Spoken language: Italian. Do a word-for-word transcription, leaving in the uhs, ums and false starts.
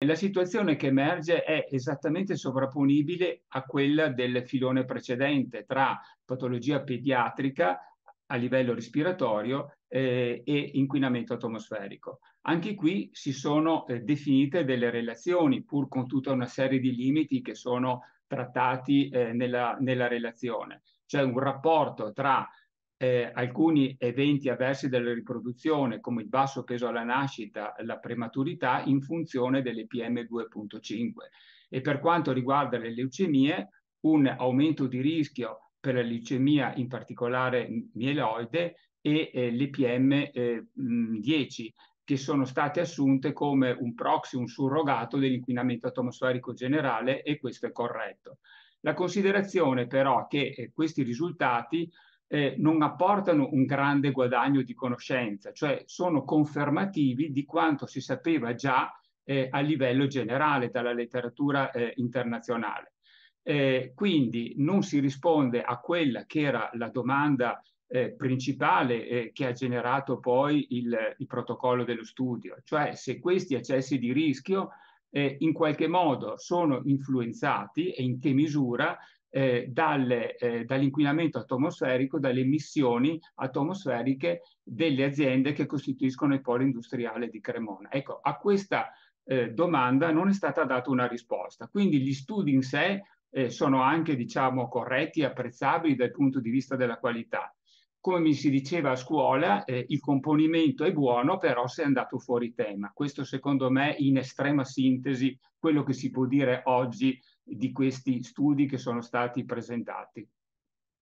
la situazione che emerge è esattamente sovrapponibile a quella del filone precedente tra patologia pediatrica a livello respiratorio eh, e inquinamento atmosferico. Anche qui si sono eh, definite delle relazioni, pur con tutta una serie di limiti che sono trattati eh, nella, nella relazione. C'è un rapporto tra eh, alcuni eventi avversi della riproduzione, come il basso peso alla nascita, la prematurità, in funzione delle P M due virgola cinque. E per quanto riguarda le leucemie, un aumento di rischio per la leucemia, in particolare mieloide, e eh, le P M dieci, che sono state assunte come un proxy, un surrogato dell'inquinamento atmosferico generale, e questo è corretto. La considerazione però che eh, questi risultati eh, non apportano un grande guadagno di conoscenza, cioè sono confermativi di quanto si sapeva già eh, a livello generale dalla letteratura eh, internazionale. Eh, quindi non si risponde a quella che era la domanda eh, principale eh, che ha generato poi il, il protocollo dello studio, cioè se questi accessi di rischio eh, in qualche modo sono influenzati e in che misura eh, dalle, eh, dall'inquinamento atmosferico, dalle emissioni atmosferiche delle aziende che costituiscono il polo industriale di Cremona. Ecco, a questa eh, domanda non è stata data una risposta. Quindi gli studi in sé eh, sono anche, diciamo, corretti e apprezzabili dal punto di vista della qualità. Come mi si diceva a scuola, eh, il componimento è buono, però se è andato fuori tema. Questo secondo me in estrema sintesi quello che si può dire oggi di questi studi che sono stati presentati.